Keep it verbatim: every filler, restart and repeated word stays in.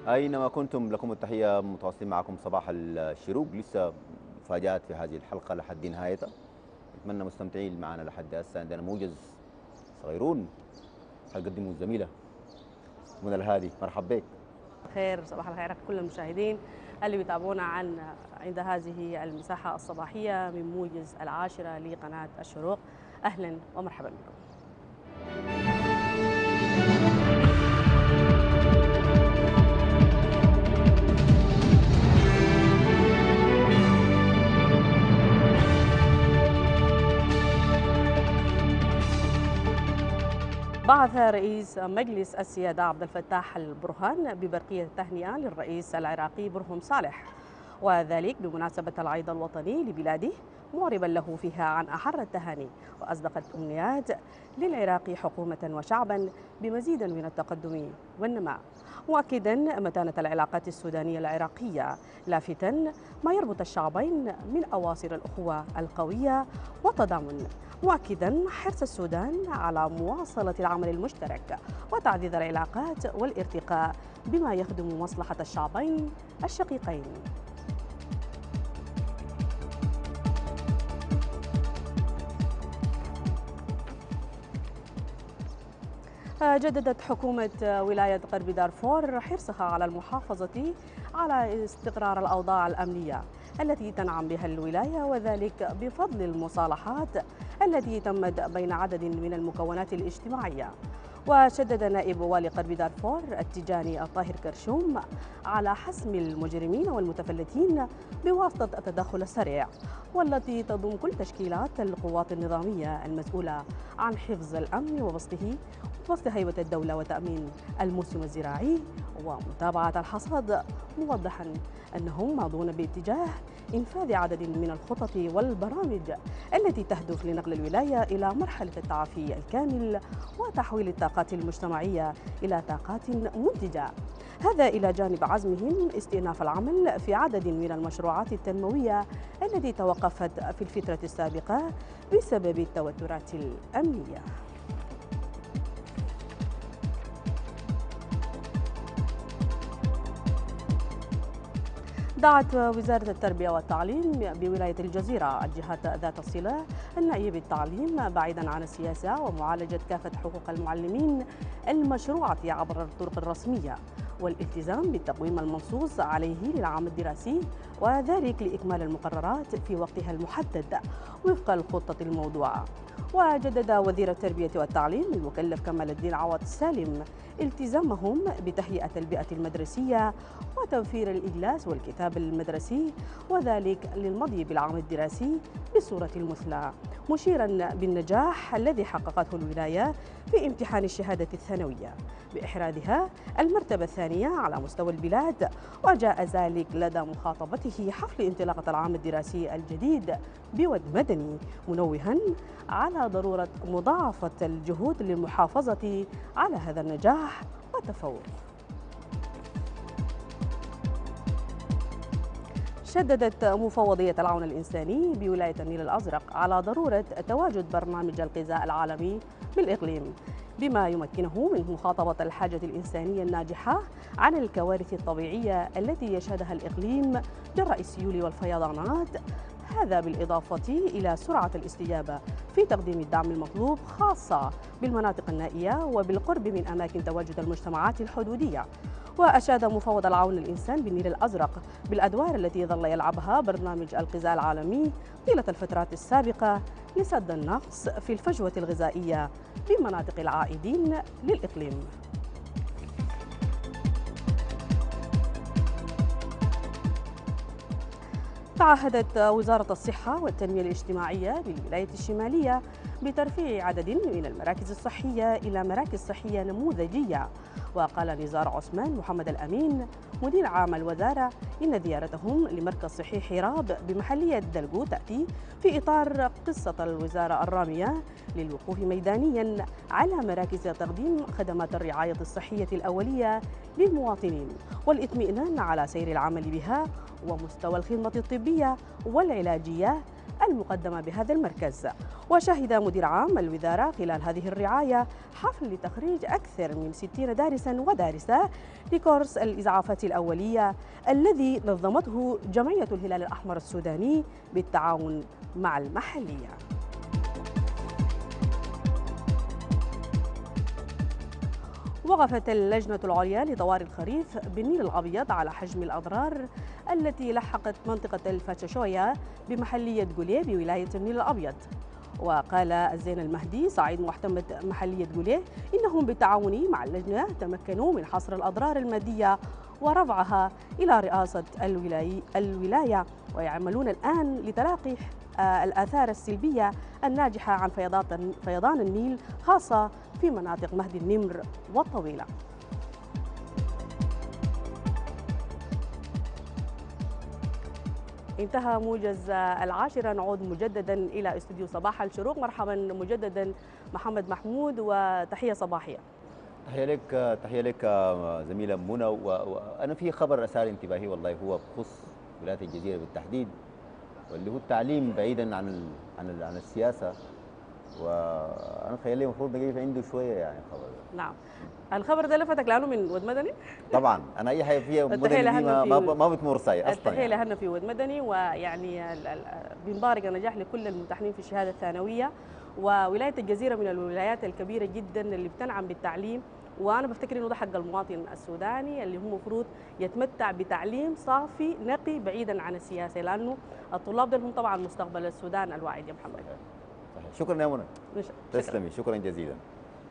أينما كنتم لكم التحية، متواصلين معكم صباح الشروق. لسه مفاجآت في هذه الحلقة لحد نهايتها. أتمنى مستمتعين معنا لحد هسه. عندنا موجز صغيرون حقدمه الزميلة منى الهادي. مرحب بك. خير، صباح الخير على كل المشاهدين اللي بيتابعونا عن عند هذه المساحة الصباحية من موجز العاشرة لقناة الشروق. أهلا ومرحبا بكم. بعث رئيس مجلس السيادة عبد الفتاح البرهان ببرقية التهنئة للرئيس العراقي برهم صالح، وذلك بمناسبة العيد الوطني لبلاده، معربا له فيها عن أحر التهاني وأصدق الأمنيات للعراق حكومة وشعبا بمزيد من التقدم والنماء، مؤكدا متانة العلاقات السودانية العراقية، لافتا ما يربط الشعبين من أواصر الأخوة القوية والتضامن، مؤكدا حرص السودان على مواصلة العمل المشترك وتعزيز العلاقات والارتقاء بما يخدم مصلحة الشعبين الشقيقين. جددت حكومة ولاية غرب دارفور حرصها على المحافظة على استقرار الأوضاع الأمنية التي تنعم بها الولاية، وذلك بفضل المصالحات التي تمت بين عدد من المكونات الاجتماعية. وشدد نائب والي غرب دارفور التجاني الطاهر كرشوم على حسم المجرمين والمتفلتين بواسطة التدخل السريع، والتي تضم كل تشكيلات القوات النظامية المسؤولة عن حفظ الأمن وبسطه وبسط هيبة الدولة وتأمين الموسم الزراعي ومتابعة الحصاد، موضحا أنهم ماضون باتجاه إنفاذ عدد من الخطط والبرامج التي تهدف لنقل الولاية إلى مرحلة التعافي الكامل وتحويل الطاقات المجتمعية إلى طاقات منتجة، هذا إلى جانب عزمهم استئناف العمل في عدد من المشروعات التنموية التي توقفت في الفترة السابقة بسبب التوترات الأمنية. دعت وزارة التربية والتعليم بولاية الجزيرة الجهات ذات الصلة النائية بالتعليم بعيدا عن السياسة ومعالجة كافة حقوق المعلمين المشروعة عبر الطرق الرسمية والالتزام بالتقويم المنصوص عليه للعام الدراسي، وذلك لإكمال المقررات في وقتها المحدد وفق الخطة الموضوعة. وجدد وزير التربية والتعليم المكلف كمال الدين عوض السالم التزامهم بتهيئة البيئة المدرسية وتوفير الإجلاس والكتاب المدرسي، وذلك للمضي بالعام الدراسي بصورة المثلى، مشيرا بالنجاح الذي حققته الولاية في امتحان الشهادة الثانوية بإحرازها المرتبة الثانية على مستوى البلاد، وجاء ذلك لدى مخاطبته حفل انطلاقة العام الدراسي الجديد بود مدني، منوها على ضرورة مضاعفة الجهود للمحافظة على هذا النجاح والتفوق. شددت مفوضية العون الإنساني بولاية النيل الأزرق على ضرورة تواجد برنامج الغذاء العالمي بالإقليم بما يمكنه من مخاطبة الحاجة الإنسانية الناجحة عن الكوارث الطبيعية التي يشهدها الإقليم جراء السيول والفيضانات، هذا بالإضافة إلى سرعة الاستجابة في تقديم الدعم المطلوب خاصة بالمناطق النائية وبالقرب من أماكن تواجد المجتمعات الحدودية. وأشاد مفوض العون الإنسان بالنيل الأزرق بالأدوار التي ظل يلعبها برنامج الغذاء العالمي طيلة الفترات السابقة لسد النقص في الفجوة الغذائية بمناطق العائدين للإقليم. تعهدت وزارة الصحة والتنمية الاجتماعية بالولاية الشمالية بترفيع عدد من المراكز الصحية إلى مراكز صحية نموذجية. وقال نزار عثمان محمد الأمين مدير عام الوزارة إن زيارتهم لمركز صحي حراب بمحلية دلقو تأتي في إطار قصة الوزارة الرامية للوقوف ميدانيا على مراكز تقديم خدمات الرعاية الصحية الأولية للمواطنين والاطمئنان على سير العمل بها ومستوى الخدمة الطبية والعلاجية المقدمة بهذا المركز. وشهد مدير عام الوزارة خلال هذه الرعاية حفل لتخريج أكثر من ستين دارسا ودارسة لكورس الإسعافات الأولية الذي نظمته جمعية الهلال الأحمر السوداني بالتعاون مع المحلية. وقفت اللجنة العليا لطوارئ الخريف بالنيل الأبيض على حجم الأضرار التي لحقت منطقة الفاتشوية بمحلية قوليه بولاية النيل الأبيض. وقال الزين المهدي صعيد محتمد محلية قوليه إنهم بالتعاون مع اللجنة تمكنوا من حصر الأضرار المادية ورفعها إلى رئاسة الولاية، ويعملون الآن لتلاقي الآثار السلبية الناجحة عن فيضان فيضان النيل خاصة في مناطق مهد النمر والطويلة. انتهى موجز العاشرة. نعود مجددا إلى استوديو صباح الشروق. مرحبا مجددا محمد محمود وتحية صباحية. تحية لك تحية لك زميلة منى. وأنا في خبر أثار انتباهي والله، هو بخص ولاية الجزيرة بالتحديد، واللي هو التعليم بعيدا عن ال عن ال عن السياسة. وانا تخيل لي المفروض نجيب عنده شويه يعني خبر. نعم، الخبر ده لفتك لانه من ود مدني؟ طبعا انا اي حاجه فيها مدني دي ما ما, ما بتمر صاي اصلا. التحيه لهنا في ود مدني، ويعني بنبارك النجاح لكل الممتحنين في الشهاده الثانويه. وولايه الجزيره من الولايات الكبيره جدا اللي بتنعم بالتعليم، وانا بفتكر انه ده حق المواطن السوداني اللي هو المفروض يتمتع بتعليم صافي نقي بعيدا عن السياسه، لانه الطلاب دول هم طبعا مستقبل السودان الواعد يا محمد. شكرا يا منى. تسلمي، شكرا جزيلا.